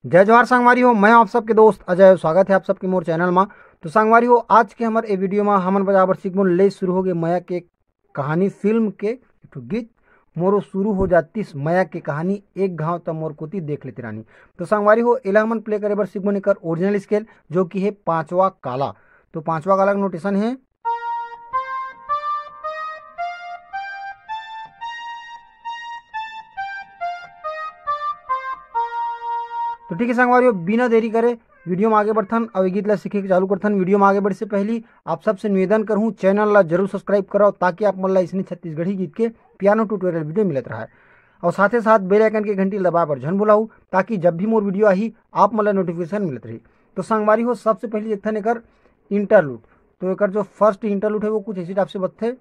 जय जोहार संगवारी हो। मैं आप सबके दोस्त अजय, स्वागत है आप सबके मोर चैनल में। तो संगवारी हो, आज के हमारे ए वीडियो में हमन बराबर सीखबो ले शुरू हो गए माया के कहानी फिल्म के एक ठो गीत मोरो शुरू हो जाती माया के कहानी एक घाव त मोर कोती देख लेती रानी। तो संगवारी हो, एला हमन प्ले करे बर सीखबो कर ओरिजिनल स्केल जो कि है पांचवा काला। तो पांचवा काला का नोटेशन है। तो ठीक है संगवारी हो, बिना देरी करे वीडियो में आगे बढ़थन और गीत ला सीखे के चालू करथन। वीडियो में आगे बढ़े से पहले आप सबसे निवेदन करूँ, चैनल ला जरूर सब्सक्राइब कराओ ताकि आप मन ला इसने छत्तीसगढ़ी गीत के पियानो ट्यूटोरियल वीडियो मिलत रहा है। और साथ ही साथ बेल आइकन की घंटी दबा पर झन बुलाऊ ताकि जब भी मोर वीडियो आई आप मन ला नोटिफिकेशन मिलत रही। तो संगवारी हो, सबसे पहले देखथन एकर इंटरलूड। तो एकर जो फर्स्ट इंटरलूड है वो कुछ इसी टाइप से बजथे।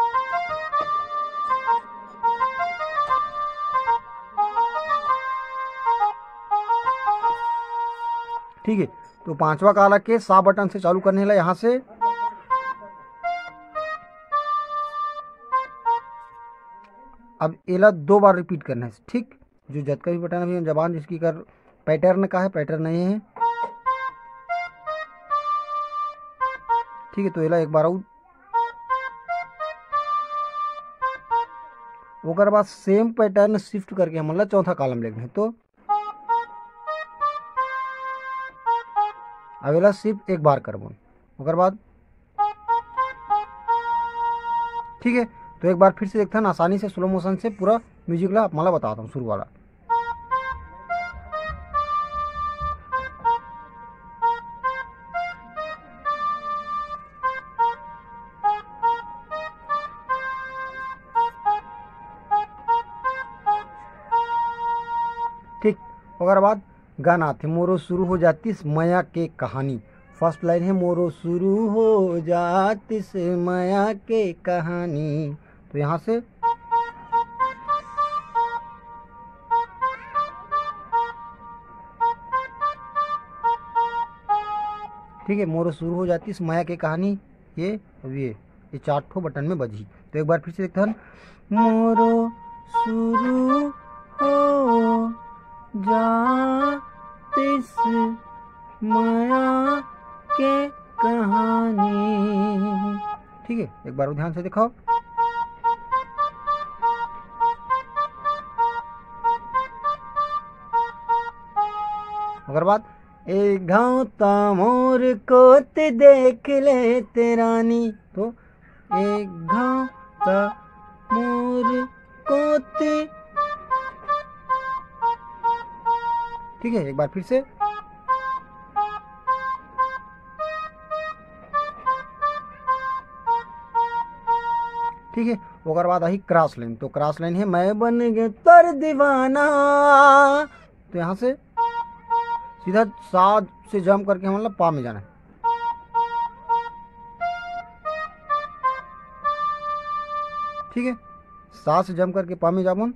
ठीक है, तो पांचवा काला के सा बटन से चालू करने ला यहाँ से अब एला 2 बार रिपीट करना है। ठीक, जो जत का भी बटन अभी जबान जिसकी कर पैटर्न का है, पैटर्न नहीं है। ठीक है, तो एला एक बार और ओकर बाद सेम पैटर्न शिफ्ट करके हम ला चौथा कॉलम लेना है। तो अगला सिर्फ एक बार करबो ओकर बाद। ठीक है, तो एक बार फिर से देखते हैं आसानी से स्लो मोशन से पूरा म्यूजिक ला मला बताता हूँ शुरू वाला। ठीक, ओकर बाद गाना थे मोरो शुरू हो जातीस माया के कहानी। फर्स्ट लाइन है मोरो शुरू हो जातीस माया के कहानी। तो यहाँ से ठीक है, मोरो शुरू हो जातीस माया के कहानी ये 4 ठो बटन में बजी। तो एक बार फिर से देखते हैं, मोरो शुरू हो जातीस माया के कहानी। ठीक है, एक बार ध्यान से दिखाओ। अगर बात एक घाव मोर कोत देख ले तेरानी। तो एक घाव मोर कोत। ठीक है, एक बार फिर से। ठीक है, ओकर बाद आई क्रॉस लाइन। तो क्रॉस लाइन है मैं बन गया तर दीवाना। तो यहाँ से सीधा सा से जंप करके हम मतलब पा में जाना है। ठीक है, सा से जंप करके पा में जाबन।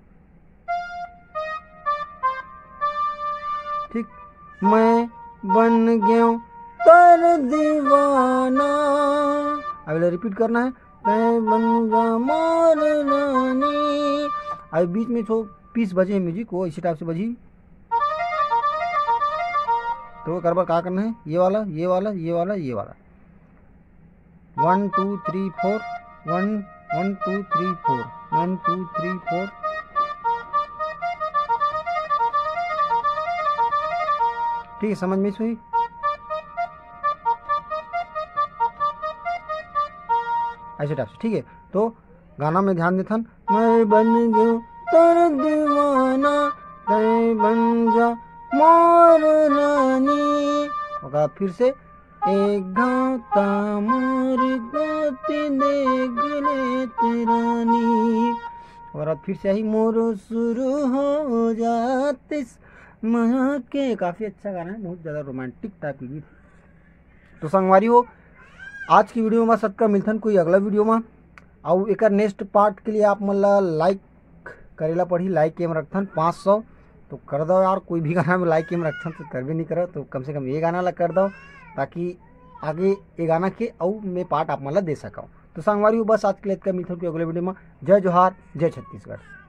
ठीक, मैं बन गया तर दीवाना। अगला रिपीट करना है, मैं बन जा मोर रानी। अभी बीच में तो पीस बजे म्यूजिक वो इसी टाइप से बजी। तो कर बार क्या करना है, ये वाला ये वाला ये वाला ये वाला 1 2 3 4 1 1 2 3 4 1 2 3 4। ठीक है, समझ में हुई। ऐसे टाइप से। ठीक है, तो गाना में ध्यान देथन, मैं बन गयो तर दीवाना मैं बन जा मोर रानी। और फिर से एक घाव मोर गोती देख ले तेरानी। और अब फिर से ही मोरो शुरू हो जातीस माया के। काफी अच्छा गाना है, बहुत ज्यादा रोमांटिक टाइप की गीत। तो संगवारी हो, आज की वीडियो में सबका मिलथन कोई अगला वीडियो में। और एक नेक्स्ट पार्ट के लिए आप मतलब लाइक करेला पड़ी। लाइक के में रखथन 500 तो कर दो यार। कोई भी गाना में लाइक के में रखथन तो कर भी नहीं करो तो कम से कम ये गाना ला कर दो ताकि आगे ये गाना के और मैं पार्ट आप मतलब दे सका। तो संगवारी बस आज के लिए मिलथन कोई अगले वीडियो में। जय जोहार, जय छत्तीसगढ़।